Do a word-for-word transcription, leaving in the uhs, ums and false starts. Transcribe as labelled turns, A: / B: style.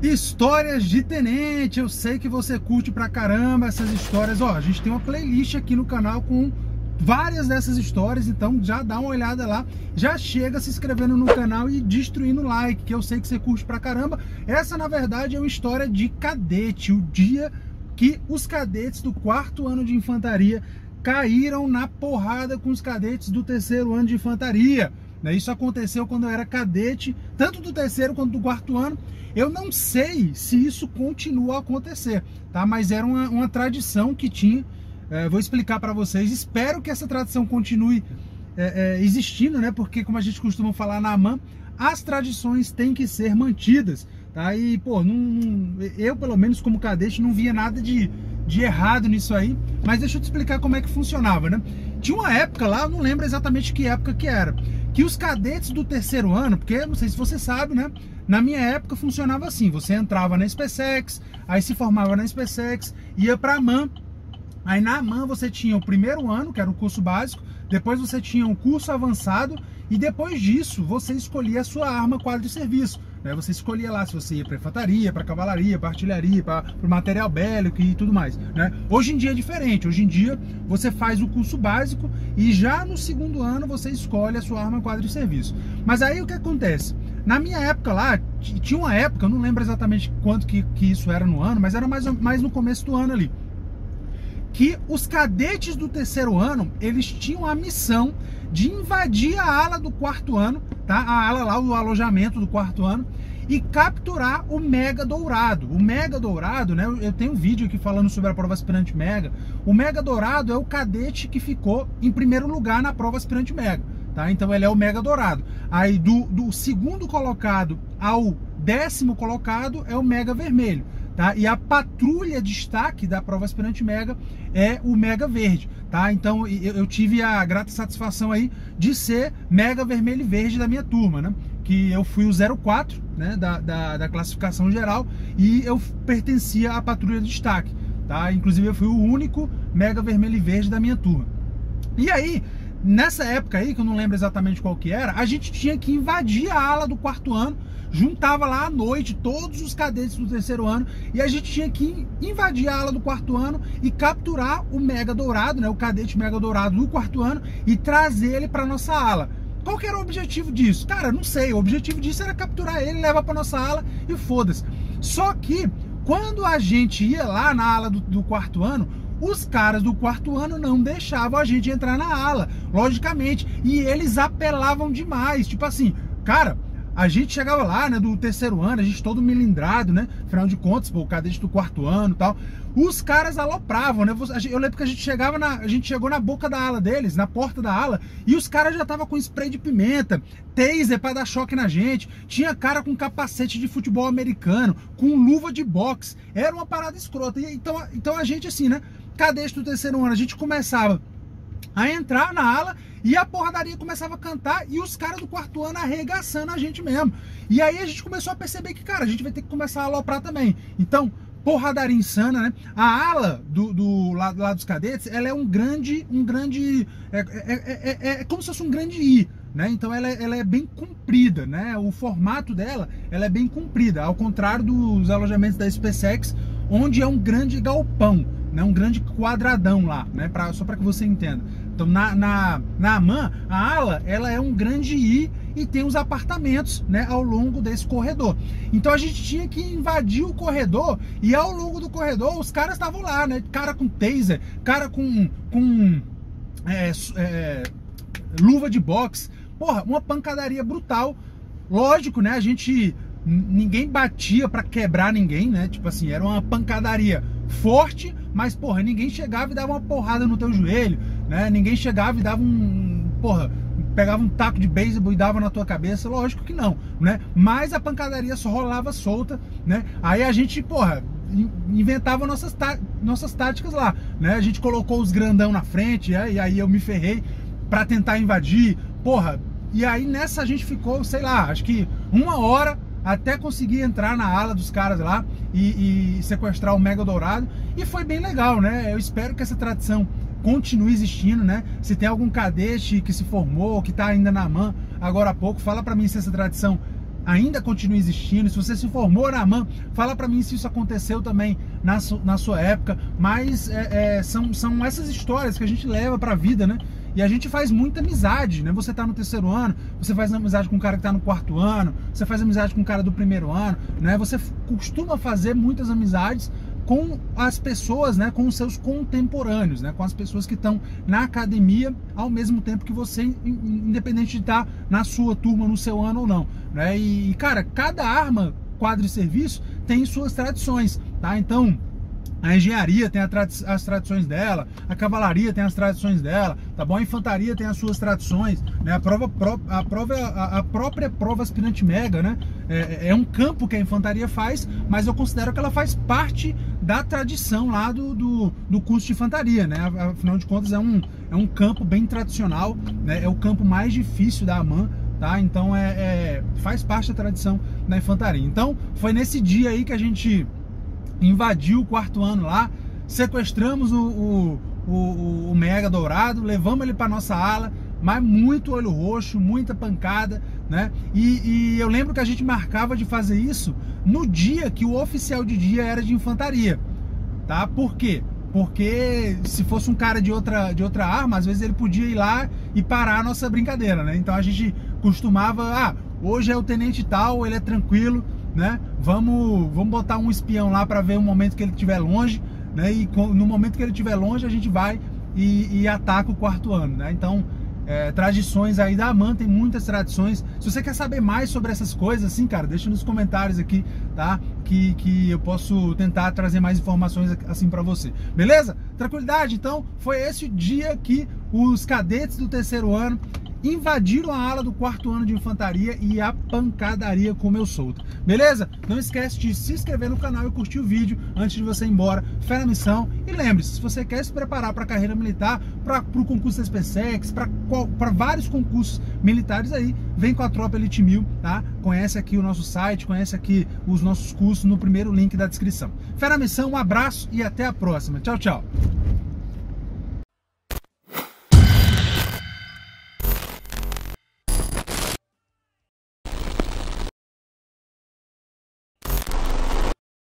A: Histórias de tenente, eu sei que você curte pra caramba essas histórias. Ó, a gente tem uma playlist aqui no canal com várias dessas histórias, então já dá uma olhada lá, já chega se inscrevendo no canal e destruindo o like, que eu sei que você curte pra caramba. Essa, na verdade, é uma história de cadete, o dia que os cadetes do quarto ano de infantaria caíram na porrada com os cadetes do terceiro ano de infantaria. Isso aconteceu quando eu era cadete, tanto do terceiro quanto do quarto ano. Eu não sei se isso continua a acontecer, tá? Mas era uma, uma tradição que tinha. É, vou explicar para vocês. Espero que essa tradição continue é, é, existindo, né? Porque, como a gente costuma falar na AMAN, as tradições têm que ser mantidas, tá? E, pô, não, não, eu, pelo menos como cadete, não via nada de, de errado nisso aí. Mas deixa eu te explicar como é que funcionava, né? Tinha uma época lá, eu não lembro exatamente que época que era, que os cadetes do terceiro ano, porque não sei se você sabe, né? Na minha época funcionava assim: você entrava na SpaceX, aí se formava na SpaceX, ia para a AMAN. Aí na AMAN você tinha o primeiro ano, que era o curso básico, depois você tinha um curso avançado, e depois disso você escolhia a sua arma, quadro de serviço, né? Você escolhia lá se você ia para infantaria, para cavalaria, para artilharia, para o material bélico e tudo mais, né? Hoje em dia é diferente. Hoje em dia você faz o curso básico e já no segundo ano você escolhe a sua arma, quadro de serviço. Mas aí o que acontece? Na minha época lá, tinha uma época, eu não lembro exatamente quanto que, que isso era no ano, mas era mais, mais no começo do ano ali, que os cadetes do terceiro ano, eles tinham a missão de invadir a ala do quarto ano, tá? A ala lá, o alojamento do quarto ano, e capturar o Mega Dourado. O Mega Dourado, né? Eu tenho um vídeo aqui falando sobre a prova aspirante Mega. O Mega Dourado é o cadete que ficou em primeiro lugar na prova aspirante Mega, tá? Então ele é o Mega Dourado. Aí do, do segundo colocado ao décimo colocado é o Mega Vermelho, tá? E a patrulha destaque da prova aspirante Mega é o Mega Verde, tá? Então eu tive a grata satisfação aí de ser Mega Vermelho e Verde da minha turma, né? Que eu fui o zero quatro, né? Da, da, da classificação geral, e eu pertencia à patrulha de destaque, tá? Inclusive eu fui o único Mega Vermelho e Verde da minha turma. E aí, nessa época aí, que eu não lembro exatamente qual que era, a gente tinha que invadir a ala do quarto ano, juntava lá à noite todos os cadetes do terceiro ano, e a gente tinha que invadir a ala do quarto ano e capturar o Mega Dourado, né, o cadete Mega Dourado do quarto ano, e trazer ele para nossa ala. Qual que era o objetivo disso? Cara, não sei, o objetivo disso era capturar ele, levar para nossa ala e foda-se. Só que, quando a gente ia lá na ala do, do quarto ano, os caras do quarto ano não deixavam a gente entrar na ala, logicamente, e eles apelavam demais, tipo assim, cara, a gente chegava lá, né, do terceiro ano, a gente todo melindrado, né, afinal de contas, pô, o cadete do quarto ano e tal, os caras alopravam, né, eu lembro que a gente chegava na, a gente chegou na boca da ala deles, na porta da ala, e os caras já estavam com spray de pimenta, taser pra dar choque na gente, tinha cara com capacete de futebol americano, com luva de boxe, era uma parada escrota. E então, então a gente assim, né, cadete do terceiro ano, a gente começava a entrar na ala e a porradaria começava a cantar, e os caras do quarto ano arregaçando a gente mesmo. E aí a gente começou a perceber que, cara, a gente vai ter que começar a aloprar também. Então, porradaria insana, né? A ala do, do lado, lado dos cadetes, ela é um grande, um grande, é, é, é, é como se fosse um grande I, né? Então ela, ela é bem comprida, né? O formato dela, ela é bem comprida, ao contrário dos alojamentos da SpaceX, onde é um grande galpão, né? Um grande quadradão lá, né? Pra, só para que você entenda. Então na, na, na AMAN, a ala, ela é um grande I e tem os apartamentos, né, ao longo desse corredor. Então a gente tinha que invadir o corredor, e ao longo do corredor os caras estavam lá, né? Cara com taser, cara com, com é, é, luva de boxe, porra, uma pancadaria brutal. Lógico, né? A gente, ninguém batia pra quebrar ninguém, né? Tipo assim, era uma pancadaria forte, mas porra, ninguém chegava e dava uma porrada no teu joelho, né? Ninguém chegava e dava um, porra, pegava um taco de beisebol e dava na tua cabeça, lógico que não, né? Mas a pancadaria só rolava solta, né? Aí a gente, porra, inventava nossas, tá nossas táticas lá, né? A gente colocou os grandão na frente, é, e aí eu me ferrei pra tentar invadir, porra, e aí nessa a gente ficou, sei lá, acho que uma hora até conseguir entrar na ala dos caras lá e, e sequestrar o Mega Dourado, e foi bem legal, né? Eu espero que essa tradição continue existindo, né? Se tem algum cadete que se formou, que tá ainda na AMAN agora há pouco, fala pra mim se essa tradição ainda continua existindo. Se você se formou na AMAN, fala para mim se isso aconteceu também na, su, na sua época. Mas é, é, são, são essas histórias que a gente leva para a vida, né? E a gente faz muita amizade, né? Você tá no terceiro ano, você faz amizade com um cara que tá no quarto ano, você faz amizade com um cara do primeiro ano, né? Você costuma fazer muitas amizades com as pessoas, né, com os seus contemporâneos, né, com as pessoas que estão na academia ao mesmo tempo que você, independente de estar na sua turma, no seu ano ou não, né? E, cara, cada arma, quadro de serviço tem suas tradições, tá? Então, a engenharia tem a tradi as tradições dela, a cavalaria tem as tradições dela, tá bom? A infantaria tem as suas tradições, né? A, prova, a, prova, a, a própria prova aspirante mega, né? É, é um campo que a infantaria faz, mas eu considero que ela faz parte da tradição lá do, do, do curso de infantaria, né? Afinal de contas, é um, é um campo bem tradicional, né? É o campo mais difícil da AMAN, tá? Então, é, é, faz parte da tradição da infantaria. Então, foi nesse dia aí que a gente invadiu o quarto ano lá, sequestramos o, o, o, o Mega Dourado, levamos ele para nossa ala, mas muito olho roxo, muita pancada, né? E, e eu lembro que a gente marcava de fazer isso no dia que o oficial de dia era de infantaria, tá? Por quê? Porque se fosse um cara de outra, de outra arma, às vezes ele podia ir lá e parar a nossa brincadeira, né? Então a gente costumava, ah, hoje é o tenente tal, ele é tranquilo, né? Vamos, vamos botar um espião lá para ver o momento que ele estiver longe, né? E no momento que ele estiver longe, a gente vai e, e ataca o quarto ano, né? Então, é, tradições aí da AMAN, tem muitas tradições. Se você quer saber mais sobre essas coisas, assim, cara, deixa nos comentários aqui, tá? Que, que eu posso tentar trazer mais informações assim para você. Beleza? Tranquilidade? Então, foi esse o dia que os cadetes do terceiro ano invadiram a ala do quarto ano de infantaria e a pancadaria comeu solta. Beleza? Não esquece de se inscrever no canal e curtir o vídeo antes de você ir embora. Fé na missão. E lembre-se, se você quer se preparar para a carreira militar, para o concurso da SpaceX, para vários concursos militares aí, vem com a Tropa Elite mil, tá? Conhece aqui o nosso site, conhece aqui os nossos cursos no primeiro link da descrição. Fé na missão, um abraço e até a próxima. Tchau, tchau.